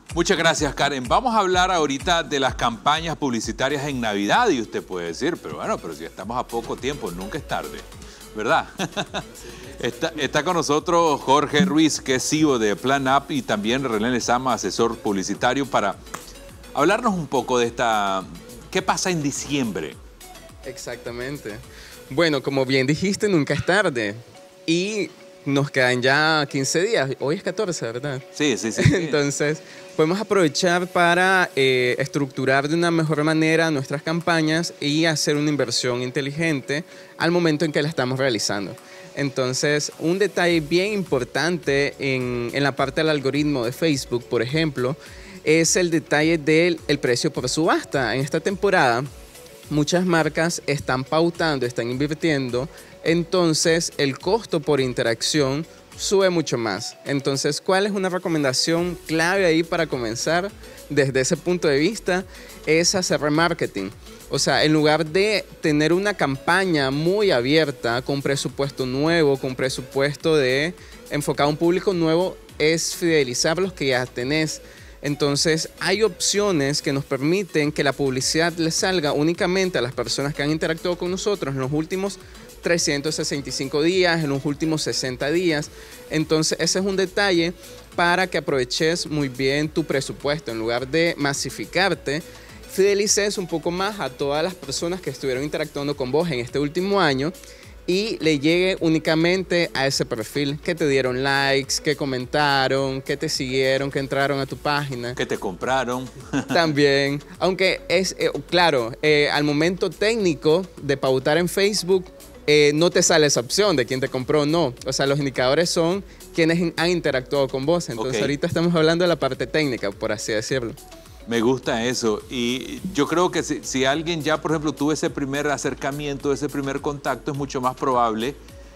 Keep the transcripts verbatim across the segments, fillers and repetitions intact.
Muchas gracias, Karen. Vamos a hablar ahorita de las campañas publicitarias en Navidad y usted puede decir, pero bueno, pero si estamos a poco tiempo, nunca es tarde, ¿verdad? Está, está con nosotros Jorge Ruiz, que es C E O de Plan Up, y también René Lezama, asesor publicitario, para hablarnos un poco de esta... ¿Qué pasa en diciembre? Exactamente. Bueno, como bien dijiste, nunca es tarde. Y nos quedan ya quince días. Hoy es catorce, ¿verdad? Sí, sí, sí. sí. Entonces, podemos aprovechar para eh, estructurar de una mejor manera nuestras campañas y hacer una inversión inteligente al momento en que la estamos realizando. Entonces, un detalle bien importante en, en la parte del algoritmo de Facebook, por ejemplo, es el detalle del el precio por subasta. En esta temporada, muchas marcas están pautando, están invirtiendo, entonces el costo por interacción sube mucho más. Entonces, ¿cuál es una recomendación clave ahí para comenzar desde ese punto de vista? Es hacer remarketing. O sea, en lugar de tener una campaña muy abierta, con presupuesto nuevo, con presupuesto de enfocado a un público nuevo, es fidelizar los que ya tenés. Entonces, hay opciones que nos permiten que la publicidad le salga únicamente a las personas que han interactuado con nosotros en los últimos trescientos sesenta y cinco días, en los últimos sesenta días. Entonces, ese es un detalle para que aproveches muy bien tu presupuesto. En lugar de masificarte, fidelices un poco más a todas las personas que estuvieron interactuando con vos en este último año y le llegue únicamente a ese perfil, que te dieron likes, que comentaron, que te siguieron, que entraron a tu página. Que te compraron. También, aunque es, eh, claro, eh, al momento técnico de pautar en Facebook, eh, no te sale esa opción de quién te compró o no. O sea, los indicadores son quienes han interactuado con vos. Entonces, okay, ahorita estamos hablando de la parte técnica, por así decirlo. Me gusta eso, y yo creo que si, si alguien ya, por ejemplo, tuvo ese primer acercamiento, ese primer contacto, es mucho más probable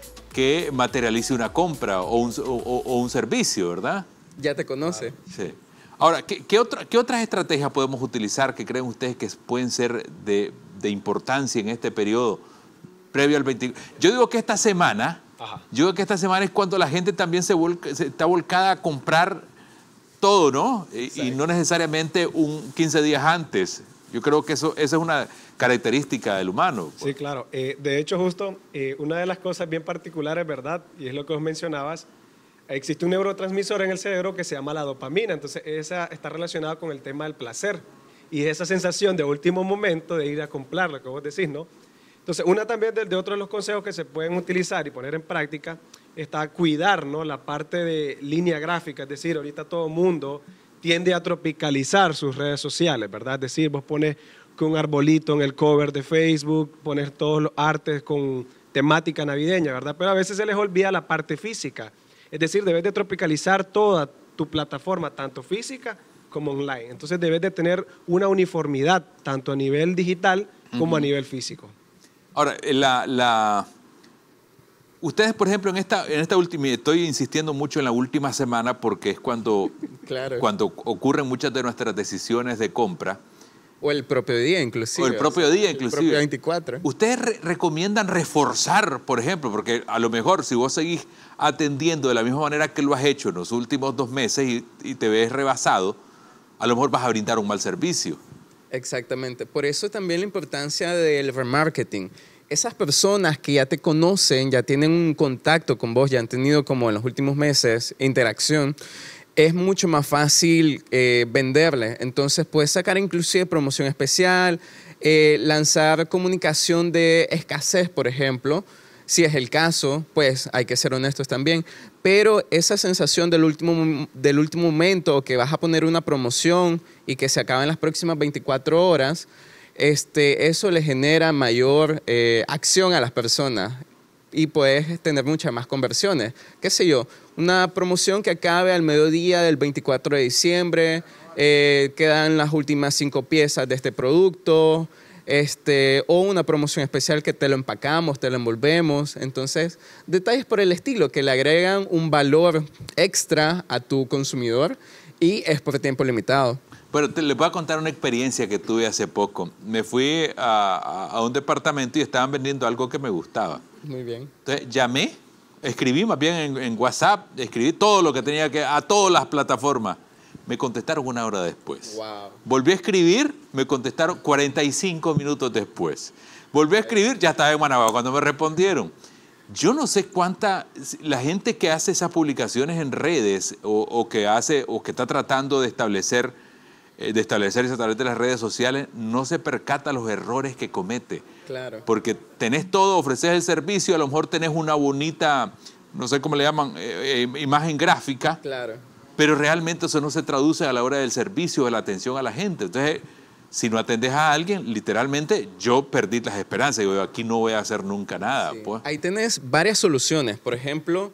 que materialice una compra o un, o, o un servicio, ¿verdad? Ya te conoce. Sí. Ahora, ¿qué, qué, otra, ¿qué otras estrategias podemos utilizar que creen ustedes que pueden ser de, de importancia en este periodo previo al veinte? Yo digo que esta semana, Ajá. yo digo que esta semana es cuando la gente también se, volca, se está volcada a comprar todo, ¿no? Y, y no necesariamente un quince días antes. Yo creo que eso, esa es una característica del humano. Sí, claro. Eh, de hecho, justo eh, una de las cosas bien particulares, ¿verdad? Y es lo que vos mencionabas, existe un neurotransmisor en el cerebro que se llama la dopamina. Entonces, esa está relacionada con el tema del placer. Y esa sensación de último momento de ir a comprar, lo que vos decís, ¿no? Entonces, una también de, de otros de los consejos que se pueden utilizar y poner en práctica está cuidar, ¿no?, la parte de línea gráfica. Es decir, ahorita todo el mundo tiende a tropicalizar sus redes sociales, ¿verdad? Es decir, vos pones que un arbolito en el cover de Facebook, pones todos los artes con temática navideña, ¿verdad? Pero a veces se les olvida la parte física. Es decir, debes de tropicalizar toda tu plataforma, tanto física como online. Entonces debes de tener una uniformidad, tanto a nivel digital como uh-huh. a nivel físico. Ahora, la... la... Ustedes, por ejemplo, en esta, en esta última, estoy insistiendo mucho en la última semana porque es cuando, claro. cuando ocurren muchas de nuestras decisiones de compra. O el propio día, inclusive. O el propio o sea, día, inclusive. El propio veinticuatro. ¿Ustedes re recomiendan reforzar, por ejemplo? Porque a lo mejor si vos seguís atendiendo de la misma manera que lo has hecho en los últimos dos meses y, y te ves rebasado, a lo mejor vas a brindar un mal servicio. Exactamente. Por eso también la importancia del remarketing. Esas personas que ya te conocen, ya tienen un contacto con vos, ya han tenido como en los últimos meses interacción, es mucho más fácil eh, venderle. Entonces puedes sacar inclusive promoción especial, eh, lanzar comunicación de escasez, por ejemplo. Si es el caso, pues hay que ser honestos también. Pero esa sensación del último, del último momento, que vas a poner una promoción y que se acaba en las próximas veinticuatro horas, Este, eso le genera mayor eh, acción a las personas y puedes tener muchas más conversiones. ¿Qué sé yo? Una promoción que acabe al mediodía del veinticuatro de diciembre, eh, quedan las últimas cinco piezas de este producto, este, o una promoción especial que te lo empacamos, te lo envolvemos. Entonces, detalles por el estilo que le agregan un valor extra a tu consumidor y es por tiempo limitado. Pero te, les voy a contar una experiencia que tuve hace poco. Me fui a, a, a un departamento y estaban vendiendo algo que me gustaba. Muy bien. Entonces llamé, escribí más bien en, en WhatsApp, escribí todo lo que tenía que, a todas las plataformas. me contestaron una hora después. Wow. Volví a escribir, me contestaron cuarenta y cinco minutos después. Volví a escribir, ya estaba en Managua cuando me respondieron. Yo no sé cuánta, la gente que hace esas publicaciones en redes o, o que hace o que está tratando de establecer, eh, de establecerse a través de las redes sociales, no se percata los errores que comete. Claro. Porque tenés todo, ofreces el servicio, a lo mejor tenés una bonita, no sé cómo le llaman, eh, eh, imagen gráfica. Claro. Pero realmente eso no se traduce a la hora del servicio, de la atención a la gente. Entonces, si no atendes a alguien, literalmente yo perdí las esperanzas. Digo, aquí no voy a hacer nunca nada. Sí. Pues. Ahí tenés varias soluciones. Por ejemplo,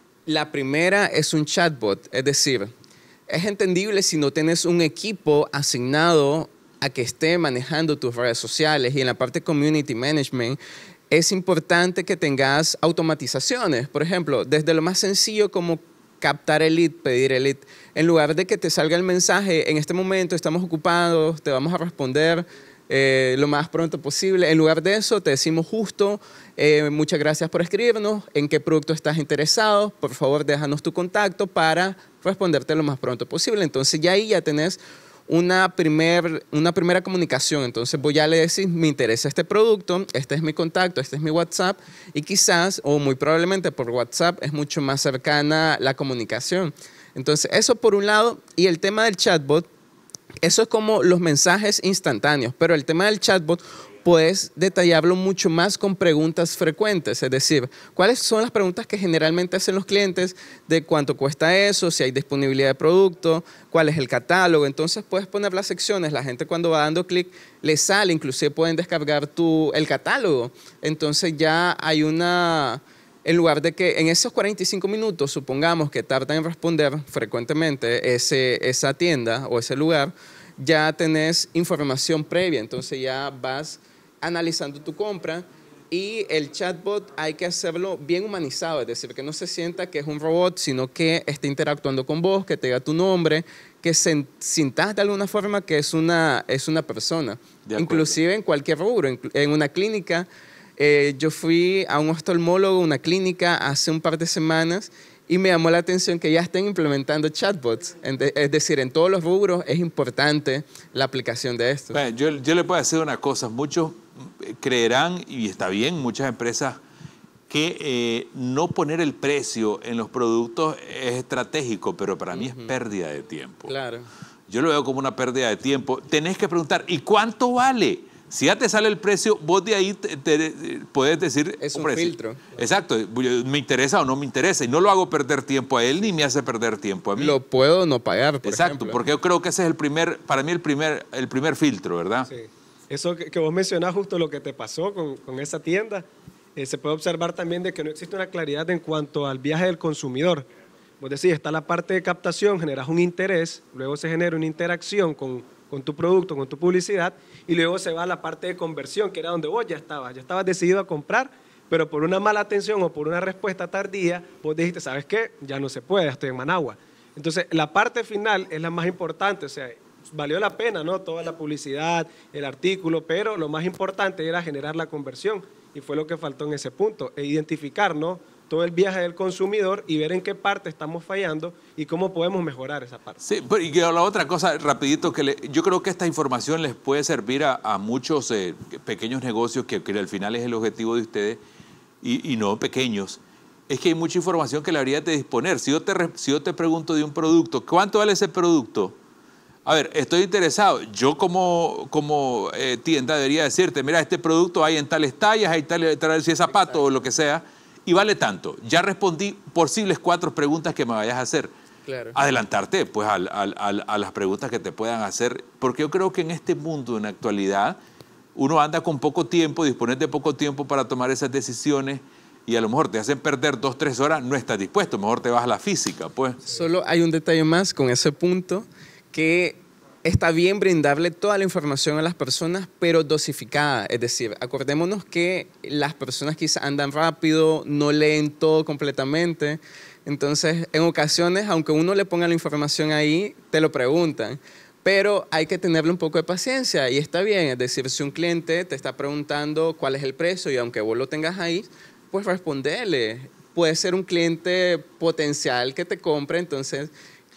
la primera es un chatbot. Es decir, es entendible si no tenés un equipo asignado a que esté manejando tus redes sociales, y en la parte community management es importante que tengas automatizaciones. Por ejemplo, desde lo más sencillo como captar el lead, pedir el lead. En lugar de que te salga el mensaje, en este momento estamos ocupados, te vamos a responder eh, lo más pronto posible. En lugar de eso, te decimos justo, eh, muchas gracias por escribirnos, en qué producto estás interesado, por favor déjanos tu contacto para responderte lo más pronto posible. Entonces ya ahí ya tenés una, primer, una primera comunicación. Entonces vos ya le decís, me interesa este producto, este es mi contacto, este es mi WhatsApp, y quizás, o muy probablemente por WhatsApp, es mucho más cercana la comunicación. Entonces eso por un lado, y el tema del chatbot, eso es como los mensajes instantáneos, pero el tema del chatbot puedes detallarlo mucho más con preguntas frecuentes, es decir, ¿cuáles son las preguntas que generalmente hacen los clientes? De cuánto cuesta eso, si hay disponibilidad de producto, cuál es el catálogo. Entonces puedes poner las secciones, la gente cuando va dando clic le sale, inclusive pueden descargar tu, el catálogo. Entonces ya hay una, en lugar de que en esos cuarenta y cinco minutos, supongamos que tardan en responder frecuentemente ese, esa tienda o ese lugar, ya tenés información previa, entonces ya vas analizando tu compra, y el chatbot hay que hacerlo bien humanizado, es decir, que no se sienta que es un robot, sino que esté interactuando con vos, que te diga tu nombre, que se, sintas de alguna forma que es una, es una persona. Inclusive en cualquier rubro, en una clínica. Eh, yo fui a un oftalmólogo, una clínica, hace un par de semanas, y me llamó la atención que ya estén implementando chatbots. Es decir, en todos los rubros es importante la aplicación de esto. Bueno, yo, yo le puedo decir una cosa. Muchos creerán, y está bien, muchas empresas, que eh, no poner el precio en los productos es estratégico, pero para mí uh-huh. es pérdida de tiempo. Claro. Yo lo veo como una pérdida de tiempo. Tenés que preguntar, ¿y cuánto vale? Si ya te sale el precio, vos de ahí te, te, te puedes decir... Es un, un precio. filtro. Exacto. ¿Me interesa o no me interesa? Y no lo hago perder tiempo a él, ni me hace perder tiempo a mí. Lo puedo no pagar, por Exacto, ejemplo. Porque yo creo que ese es el primer, para mí el primer, el primer filtro, ¿verdad? Sí. Eso que, que vos mencionás, justo lo que te pasó con, con esa tienda, eh, se puede observar también de que no existe una claridad en cuanto al viaje del consumidor. Vos decís, está la parte de captación, generas un interés, luego se genera una interacción con, con tu producto, con tu publicidad, y luego se va a la parte de conversión, que era donde vos ya estabas, ya estabas decidido a comprar, pero por una mala atención o por una respuesta tardía, vos dijiste, ¿sabes qué? Ya no se puede, estoy en Managua. Entonces, la parte final es la más importante, o sea, valió la pena, ¿no? Toda la publicidad, el artículo, pero lo más importante era generar la conversión, y fue lo que faltó en ese punto, e identificar, ¿no?, todo el viaje del consumidor y ver en qué parte estamos fallando y cómo podemos mejorar esa parte. Sí, pero y la otra cosa, rapidito, que le, yo creo que esta información les puede servir a, a muchos eh, pequeños negocios, que, que al final es el objetivo de ustedes, y, y no pequeños. Es que hay mucha información que le habría de disponer. Si yo, te, si yo te pregunto de un producto, ¿cuánto vale ese producto? A ver, estoy interesado. Yo como, como eh, tienda debería decirte, mira, este producto hay en tales tallas, hay tales, tales si es zapato o lo que sea, y vale tanto. Ya respondí posibles cuatro preguntas que me vayas a hacer. Claro. Adelantarte pues, a, a, a, a las preguntas que te puedan hacer, porque yo creo que en este mundo, en la actualidad, uno anda con poco tiempo, dispones de poco tiempo para tomar esas decisiones, y a lo mejor te hacen perder dos, tres horas, no estás dispuesto, mejor te vas a la física, pues. Solo hay un detalle más con ese punto, que está bien brindarle toda la información a las personas, pero dosificada. Es decir, acordémonos que las personas quizás andan rápido, no leen todo completamente. Entonces, en ocasiones, aunque uno le ponga la información ahí, te lo preguntan. Pero hay que tenerle un poco de paciencia y está bien. Es decir, si un cliente te está preguntando cuál es el precio y aunque vos lo tengas ahí, pues responderle. Puede ser un cliente potencial que te compre, entonces...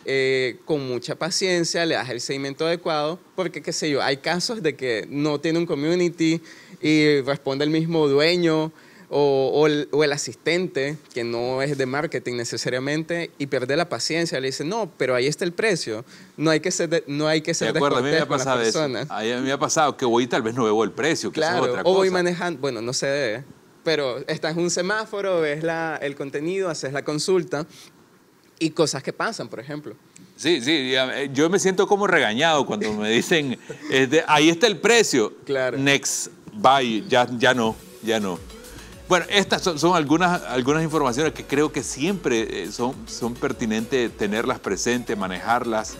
eh, con mucha paciencia, le das el seguimiento adecuado, porque, qué sé yo, hay casos de que no tiene un community y responde el mismo dueño o, o, el, o el asistente, que no es de marketing necesariamente, y pierde la paciencia, le dice, no, pero ahí está el precio, no hay que ser, de, no hay que ser de acuerdo, a mí me ha con las pasado eso. personas. A mí me ha pasado que voy y tal vez no veo el precio, que Claro, eso es otra o voy cosa. manejando, bueno, no se debe, pero estás en un semáforo, ves la, el contenido, haces la consulta y cosas que pasan, por ejemplo. Sí, sí, yo me siento como regañado cuando me dicen, este, ahí está el precio, Claro. next, bye, ya, ya no, ya no. Bueno, estas son, son algunas, algunas informaciones que creo que siempre son, son pertinentes tenerlas presentes, manejarlas.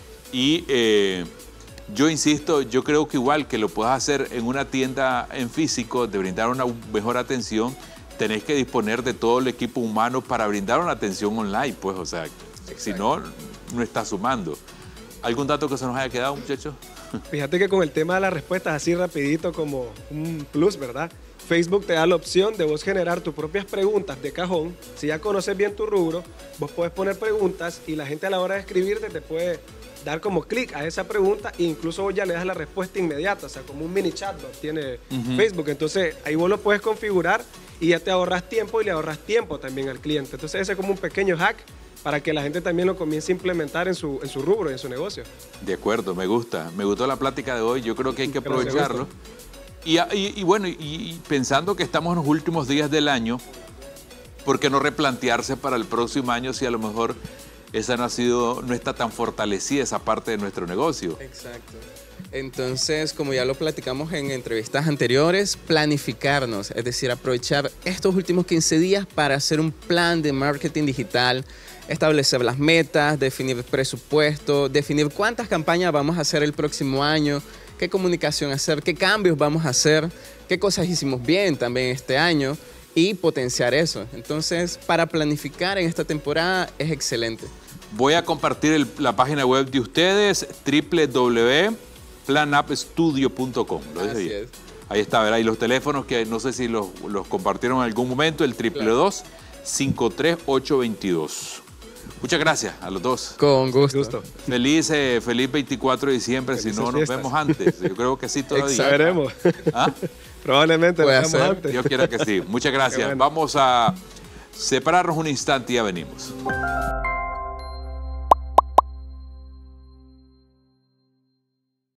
Y eh, yo insisto, yo creo que igual que lo puedas hacer en una tienda en físico, de brindar una mejor atención, tenés que disponer de todo el equipo humano para brindar una atención online, pues, o sea, exacto. Si no, no está sumando. ¿Algún dato que se nos haya quedado, muchachos? Fíjate que con el tema de las respuestas, así rapidito como un plus, ¿verdad? Facebook te da la opción de vos generar tus propias preguntas de cajón. Si ya conoces bien tu rubro, vos podés poner preguntas y la gente a la hora de escribirte te puede dar como clic a esa pregunta e incluso vos ya le das la respuesta inmediata, o sea, como un mini chatbot tiene uh-huh. Facebook. Entonces, ahí vos lo puedes configurar y ya te ahorras tiempo y le ahorras tiempo también al cliente. Entonces, ese es como un pequeño hack para que la gente también lo comience a implementar en su, en su rubro y en su negocio. De acuerdo, me gusta. Me gustó la plática de hoy. Yo creo que hay que aprovecharlo. Y, y, y bueno, y, y pensando que estamos en los últimos días del año, ¿por qué no replantearse para el próximo año si a lo mejor esa no ha sido, no está tan fortalecida esa parte de nuestro negocio? Exacto. Entonces, como ya lo platicamos en entrevistas anteriores, planificarnos, es decir, aprovechar estos últimos quince días para hacer un plan de marketing digital, establecer las metas, definir presupuesto, definir cuántas campañas vamos a hacer el próximo año, qué comunicación hacer, qué cambios vamos a hacer, qué cosas hicimos bien también este año y potenciar eso. Entonces, para planificar en esta temporada es excelente. Voy a compartir el, la página web de ustedes, doble u doble u doble u punto plan up studio punto com. Lo dije bien. Ahí está, ¿verdad? Y los teléfonos que no sé si los, los compartieron en algún momento, el triple dos, cinco tres ocho dos dos. Muchas gracias a los dos. Con gusto. gusto. Feliz, eh, feliz veinticuatro de diciembre, Felices si no nos fiestas. vemos antes. Yo creo que sí todavía. Sabremos. ¿Ah? Probablemente nos Puede vemos ser. antes. Yo quiero que sí. Muchas gracias. Bueno. Vamos a separarnos un instante y ya venimos.